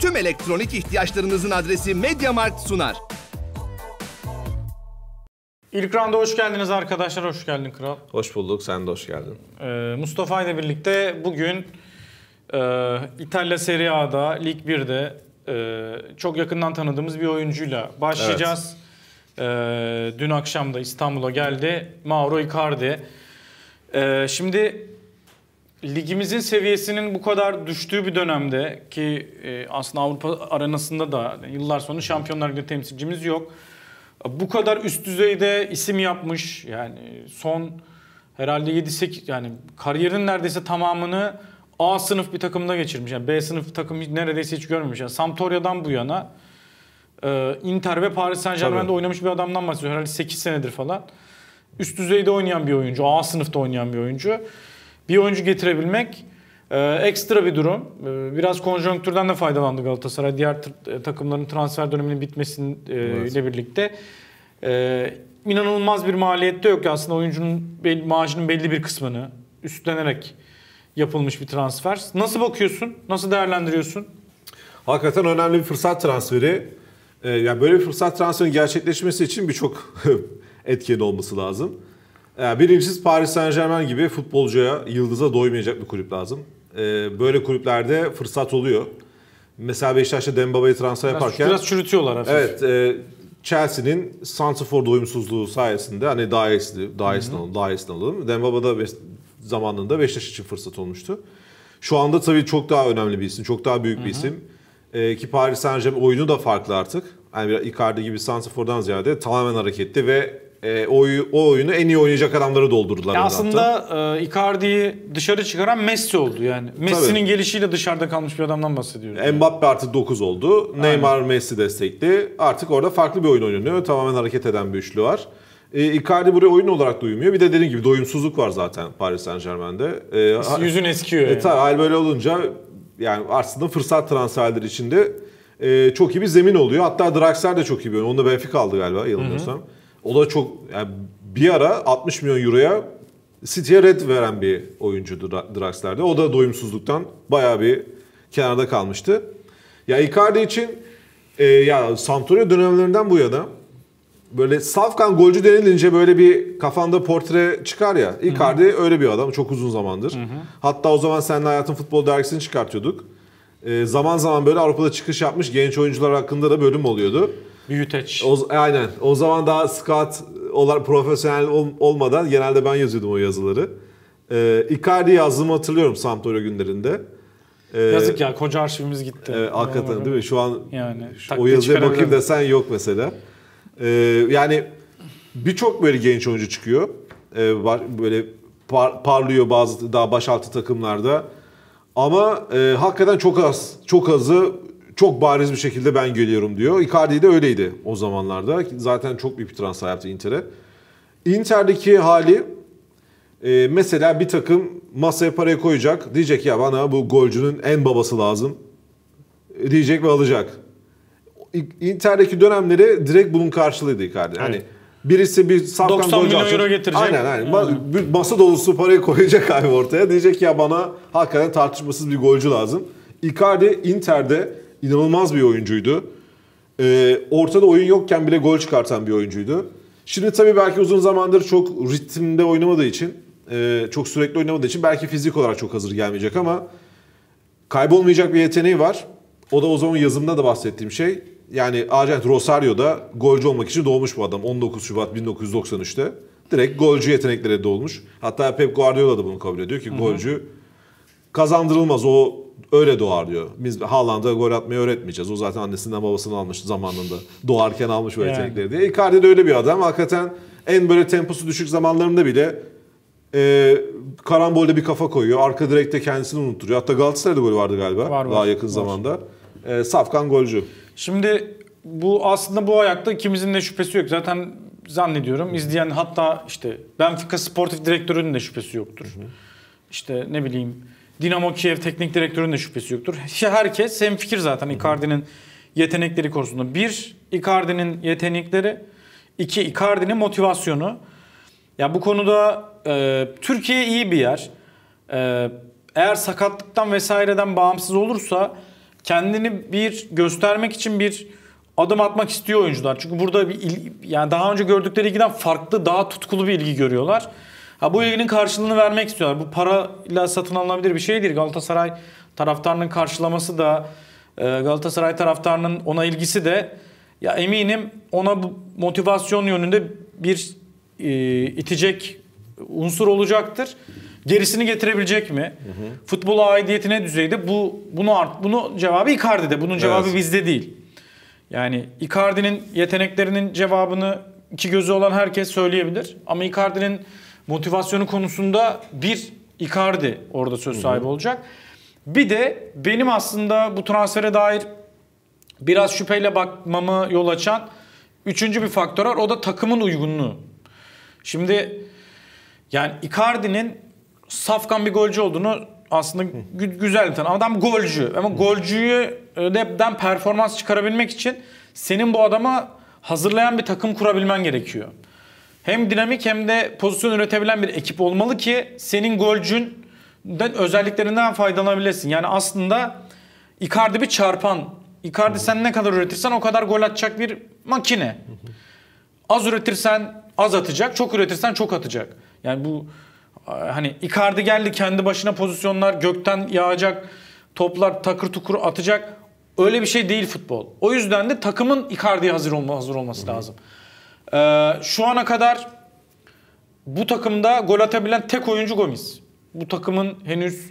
Tüm elektronik ihtiyaçlarınızın adresi MediaMarkt sunar. İlk rounda hoş geldiniz arkadaşlar. Hoş geldin Kral. Hoş bulduk. Sen de hoş geldin. Mustafa ile birlikte bugün İtalya Serie A'da, Lig 1'de çok yakından tanıdığımız bir oyuncuyla başlayacağız. Evet. Dün akşam da İstanbul'a geldi. Mauro Icardi. Şimdi ligimizin seviyesinin bu kadar düştüğü bir dönemde ki aslında Avrupa arenasında da yıllar sonra Şampiyonlar Ligi temsilcimiz yok. Bu kadar üst düzeyde isim yapmış, yani son herhalde 7-8, yani kariyerinin neredeyse tamamını A sınıf bir takımda geçirmiş. Yani B sınıf takım neredeyse hiç görmemiş. Yani Sampdoria'dan bu yana Inter ve Paris Saint-Germain'de oynamış bir adamdan bahsediyor. Herhalde 8 senedir falan. Üst düzeyde oynayan bir oyuncu, A sınıfta oynayan bir oyuncu. Bir oyuncu getirebilmek ekstra bir durum. Biraz konjonktürden de faydalandı Galatasaray. Diğer takımların transfer döneminin bitmesiyle birlikte. İnanılmaz bir maliyet de yok. Aslında oyuncunun maaşının belli bir kısmını üstlenerek yapılmış bir transfer. Nasıl bakıyorsun? Nasıl değerlendiriyorsun? Hakikaten önemli bir fırsat transferi. Yani böyle bir fırsat transferinin gerçekleşmesi için birçok etken olması lazım. Birincisi Paris Saint-Germain gibi futbolcuya, yıldıza doymayacak bir kulüp lazım. Böyle kulüplerde fırsat oluyor. Mesela Beşiktaş'ta Dembaba'yı transfer yaparken... Biraz çürütüyorlar hafif. Evet, Chelsea'nin santrafor doyumsuzluğu sayesinde hani daha iyisini alalım. Dembaba da zamanında Beşiktaş için fırsat olmuştu. Şu anda tabii çok daha önemli bir isim, çok daha büyük bir isim. Ki Paris Saint-Germain oyunu da farklı artık. Yani bir Icardi gibi santrafordan ziyade tamamen hareketli ve o oyunu en iyi oynayacak adamları doldurdular. Aslında Icardi'yi dışarı çıkaran Messi oldu yani. Messi'nin gelişiyle dışarıda kalmış bir adamdan bahsediyoruz. Mbappe artık 9 oldu. Aynen. Neymar, Messi destekli. Artık orada farklı bir oyun oynanıyor. Tamamen hareket eden bir üçlü var. Icardi buraya oyun olarak da uymuyor. Bir de dediğim gibi doyumsuzluk var zaten Paris Saint-Germain'de. Yüzün eskiyor yani. Tabii hal böyle olunca yani aslında fırsat transferleri içinde çok iyi bir zemin oluyor. Hatta Draxler de çok iyi bir oyun. Onu da Benfica aldı galiba yanılmıyorsam. O da çok, yani bir ara 60 milyon euroya City'ye red veren bir oyuncuydu Draxler'de. O da doyumsuzluktan bayağı bir kenarda kalmıştı. Ya Icardi için ya Sampdoria dönemlerinden bu yana böyle safkan golcü denilince böyle bir kafanda portre çıkar ya. Icardi öyle bir adam çok uzun zamandır. Hatta o zaman seninle Hayatın Futbol dergisini çıkartıyorduk. Zaman zaman böyle Avrupa'da çıkış yapmış genç oyuncular hakkında da bölüm oluyordu. Büyüteç. Aynen. O zaman daha scout olarak profesyonel olmadan genelde ben yazıyordum o yazıları. Icardi yazdığımı hatırlıyorum Sampdoria günlerinde. Yazık ya, koca arşivimiz gitti. Hakikaten değil mi? Şu an yani, o yazıya bakayım desen yok mesela. Yani birçok böyle genç oyuncu çıkıyor. Böyle parlıyor bazı daha başaltı takımlarda. Ama hakikaten çok azı çok bariz bir şekilde ben geliyorum diyor. Icardi de öyleydi o zamanlarda. Zaten çok büyük bir transfer yaptı Inter'e. Inter'deki hali mesela bir takım masaya parayı koyacak. Diyecek ya bana bu golcünün en babası lazım. Diyecek ve alacak. Inter'deki dönemleri direkt bunun karşılığıydı Icardi. Evet. Hani birisi bir safkan golcü 90 milyon euro getirecek. Aynen. Masa dolusu parayı koyacak abi ortaya. Diyecek ya bana hakikaten tartışmasız bir golcü lazım. Icardi Inter'de İnanılmaz bir oyuncuydu. Ortada oyun yokken bile gol çıkartan bir oyuncuydu. Şimdi tabii belki uzun zamandır çok ritimde oynamadığı için, çok sürekli oynamadığı için belki fizik olarak çok hazır gelmeyecek ama kaybolmayacak bir yeteneği var. O da o zaman yazımda da bahsettiğim şey. Yani Agent Rosario'da golcü olmak için doğmuş bu adam. 19 Şubat 1993'te. Direkt golcü yeteneklere doğmuş. Hatta Pep Guardiola da bunu kabul ediyor ki golcü kazandırılmaz, o öyle doğar diyor. Biz Haaland'a gol atmayı öğretmeyeceğiz. O zaten annesinden babasından almış zamanında. Doğarken almış o yetenekleri diye. Icardi de öyle bir adam. Hakikaten en böyle temposu düşük zamanlarında bile karambolde bir kafa koyuyor. Arka direkte kendisini unutturuyor. Hatta Galatasaray'da golü vardı galiba. Daha yakın zamanda. Safkan golcü. Şimdi bu aslında bu ayakta ikimizin de şüphesi yok. Zaten zannediyorum izleyen, hatta işte Benfica sportif direktörünün de şüphesi yoktur. İşte ne bileyim Dinamo Kiev teknik direktörünün de şüphesi yoktur. Herkes hemfikir zaten Icardi'nin yetenekleri konusunda. Bir, Icardi'nin yetenekleri. İki, Icardi'nin motivasyonu. Ya bu konuda Türkiye iyi bir yer. Eğer sakatlıktan vesaireden bağımsız olursa kendini bir göstermek için bir adım atmak istiyor oyuncular. Çünkü burada yani daha önce gördükleri ilgiden farklı, daha tutkulu bir ilgi görüyorlar. Bu ilginin karşılığını vermek istiyorlar. Bu parayla satın alınabilir bir şey değil. Galatasaray taraftarının karşılaması da, Galatasaray taraftarının ona ilgisi de, ya eminim ona bu motivasyon yönünde bir itecek unsur olacaktır. Gerisini getirebilecek mi? Futbola aidiyeti ne düzeyde? Bunu cevabı Icardi'de. Bunun cevabı bizde değil. Yani Icardi'nin yeteneklerinin cevabını iki gözü olan herkes söyleyebilir. Ama Icardi'nin motivasyonu konusunda bir Icardi orada söz sahibi olacak. Bir de benim aslında bu transfere dair biraz şüpheyle bakmamı yol açan üçüncü bir faktör var. O da takımın uygunluğu. Şimdi yani Icardi'nin safkan bir golcü olduğunu aslında güzel bir tanım. Adam golcü. Ama golcüden performans çıkarabilmek için senin bu adama hazırlayan bir takım kurabilmen gerekiyor. Hem dinamik hem de pozisyon üretebilen bir ekip olmalı ki senin golcünden özelliklerinden faydalanabilesin. Yani aslında Icardi bir çarpan. Icardi sen ne kadar üretirsen o kadar gol atacak bir makine. Az üretirsen az atacak, çok üretirsen çok atacak. Yani bu hani Icardi geldi kendi başına pozisyonlar, gökten yağacak toplar takır tukur atacak. Öyle bir şey değil futbol. O yüzden de takımın Icardi'ye hazır olması lazım. Şu ana kadar bu takımda gol atabilen tek oyuncu Gomis. Bu takımın henüz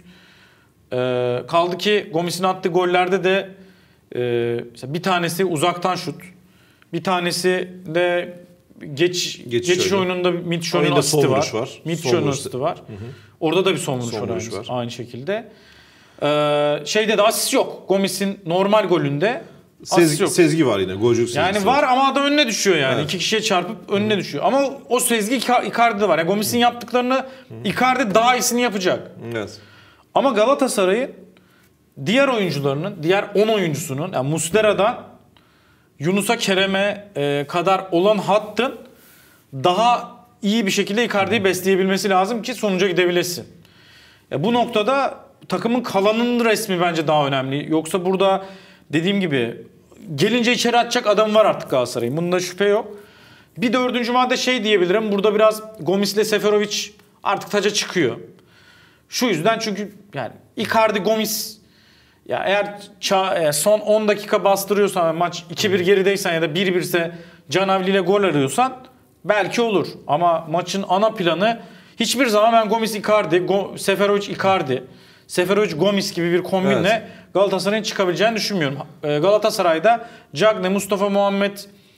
kaldı ki Gomis'in attığı gollerde de mesela bir tanesi uzaktan şut. Bir tanesi de geçiş oyununda Mitchell'ın asisti var. Mitchell'ın asisti var. Orada da bir son vuruş var. Aynı şekilde. Şeyde de asist yok. Gomis'in normal golünde asist yok. Sezgi var yine. Golcülük sezgisi yani var ama adam önüne düşüyor yani. Evet. İki kişiye çarpıp önüne düşüyor. Ama o sezgi Icardi'de var. Yani Gomis'in yaptıklarını Icardi daha iyisini yapacak. Evet. Ama Galatasaray'ın diğer oyuncularının, diğer 10 oyuncusunun, yani Muslera'dan Yunus'a, Kerem'e kadar olan hattın daha iyi bir şekilde Icardi'yi besleyebilmesi lazım ki sonuca gidebilesin. Bu noktada takımın kalanının resmi bence daha önemli. Yoksa burada dediğim gibi gelince içeri atacak adam var artık Galatasaray'ın. Bunda şüphe yok. Bir dördüncü madde şey diyebilirim. Burada biraz Gomis ile Seferovic artık taca çıkıyor. Şu yüzden çünkü yani Icardi, Gomis ya eğer son 10 dakika bastırıyorsan maç 2-1 gerideysen ya da 1-1 ise Canavli ile gol arıyorsan belki olur. Ama maçın ana planı hiçbir zaman ben Gomis Icardi, Seferovic Icardi, Seferovic Gomis gibi bir kombinle Galatasaray'ın çıkabileceğini düşünmüyorum. Galatasaray'da Cagne, Mustafa Muhammed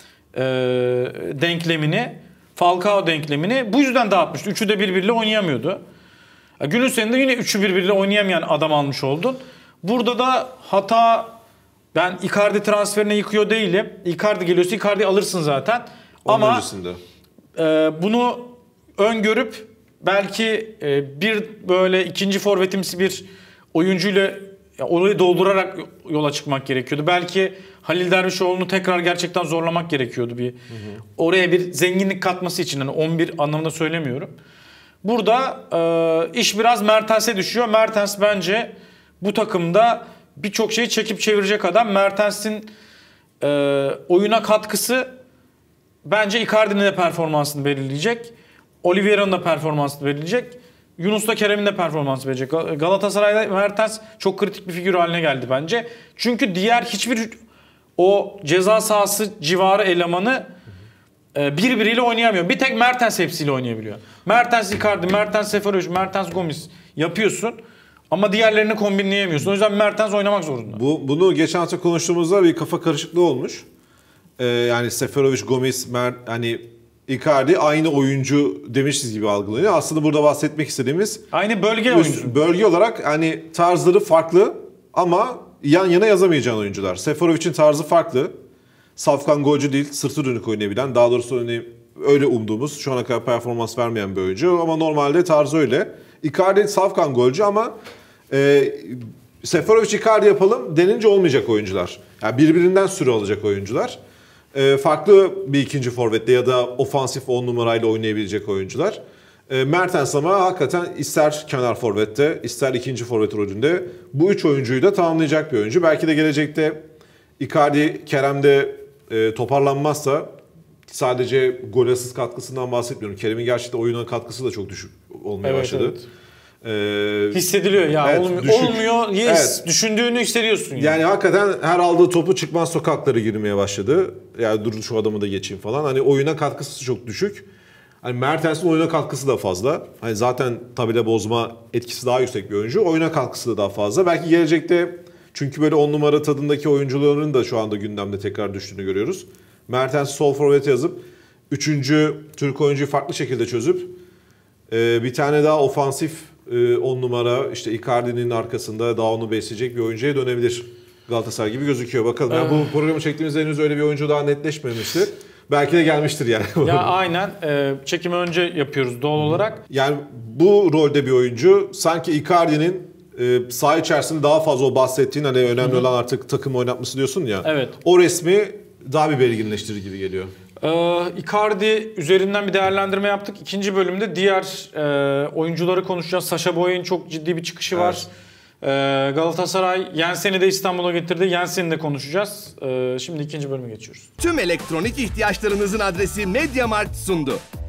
denklemini, Falcao denklemini bu yüzden dağıtmıştı. Üçü de birbiriyle oynayamıyordu. Günün sonunda yine üçü birbiriyle oynayamayan adam almış oldun. Burada da hata, ben Icardi transferine yıkıyor değilim. Icardi geliyorsa Icardi alırsın zaten. Ama bunu öngörüp belki bir böyle ikinci forvetimsi bir oyuncuyla orayı doldurarak yola çıkmak gerekiyordu. Belki Halil Dervişoğlu'nu tekrar gerçekten zorlamak gerekiyordu bir. Oraya bir zenginlik katması için, hani 11 anlamında söylemiyorum. Burada iş biraz Mertens'e düşüyor. Mertens bence bu takımda birçok şeyi çekip çevirecek adam. Mertens'in oyuna katkısı bence Icardi'nin de performansını belirleyecek. Oliveira'nın da performansını belirleyecek. Yunus'la Kerem'in de performansını belirleyecek. Galatasaray'da Mertens çok kritik bir figür haline geldi bence. Çünkü diğer hiçbir o ceza sahası civarı elemanı birbiriyle oynayamıyor. Bir tek Mertens hepsiyle oynayabiliyor. Mertens Icardi, Mertens Seferovic, Mertens Gomis yapıyorsun. Ama diğerlerini kombinleyemiyorsun. O yüzden Mertens oynamak zorunda. Bunu geçen hafta konuştuğumuzda bir kafa karışıklığı olmuş. Yani Seferovic, Gomis, hani Icardi aynı oyuncu demişiz gibi algılanıyor. Aslında burada bahsetmek istediğimiz aynı bölge oyuncusu. Bölge olarak hani tarzları farklı ama yan yana yazamayacağın oyuncular. Seferovic'in tarzı farklı. Safkan golcü değil, sırtı dönük oynayabilen, daha doğrusu öyle umduğumuz, şu ana kadar performans vermeyen bir oyuncu ama normalde tarzı öyle. Icardi safkan golcü ama Seferovic Icardi yapalım denince olmayacak oyuncular. Yani birbirinden süre alacak oyuncular. Farklı bir ikinci forvette ya da ofansif 10 numarayla oynayabilecek oyuncular. Mertens ama hakikaten ister kenar forvette, ister ikinci forvet rolünde bu 3 oyuncuyu da tamamlayacak bir oyuncu. Belki de gelecekte Icardi, Kerem'de toparlanmazsa, sadece gol asist katkısından bahsetmiyorum. Kerem'in gerçekten oyuna katkısı da çok düşük olmaya başladı. Evet. Hissediliyor ya, evet, olmuyor. Yes, evet. Düşündüğünü hissediyorsun. Yani hakikaten her aldığı topu çıkmaz sokaklara girmeye başladı. Yani dur şu adamı da geçeyim falan. Hani oyuna katkısı çok düşük. Hani Mertens'in oyuna katkısı da fazla. Hani zaten tabela bozma etkisi daha yüksek bir oyuncu. Oyuna katkısı da daha fazla. Belki gelecekte, çünkü böyle 10 numara tadındaki oyuncuların da şu anda gündemde tekrar düştüğünü görüyoruz. Mertens'i sol forvete yazıp 3. Türk oyuncuyu farklı şekilde çözüp bir tane daha ofansif 10 numara işte Icardi'nin arkasında daha onu besleyecek bir oyuncuya dönebilir. Galatasaray gibi gözüküyor. Bakalım. Yani bu programı çektiğimizde henüz öyle bir oyuncu daha netleşmemişti. Belki de gelmiştir yani. Ya aynen. Çekimi önce yapıyoruz doğal olarak. Yani bu rolde bir oyuncu sanki Icardi'nin saha içerisinde daha fazla o bahsettiğin, hani önemli olan artık takım oynatması diyorsun ya. Evet. O resmi daha bir belirginleştirir gibi geliyor. Icardi üzerinden bir değerlendirme yaptık. İkinci bölümde diğer oyuncuları konuşacağız. Sacha Boey'in çok ciddi bir çıkışı var. Galatasaray Jensen'i de İstanbul'a getirdi. Jensen'i de konuşacağız. Şimdi ikinci bölüme geçiyoruz. Tüm elektronik ihtiyaçlarınızın adresi MediaMarkt sundu.